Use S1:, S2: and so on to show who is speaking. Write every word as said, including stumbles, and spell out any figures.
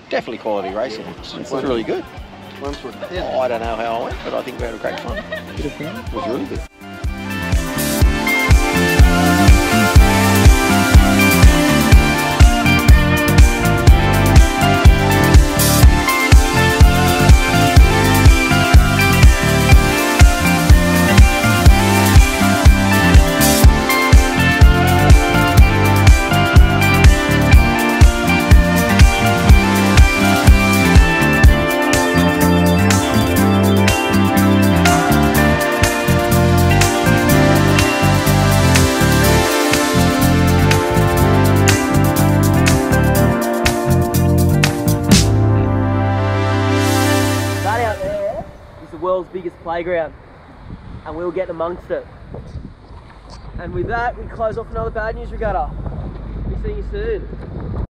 S1: definitely quality racing. It's, it's really good. Oh, I don't know how I went, but I think we had a great fun. It was really good.
S2: World's biggest playground, and we'll get amongst it. And with that, we close off another Bad News Regatta. Be seeing you soon.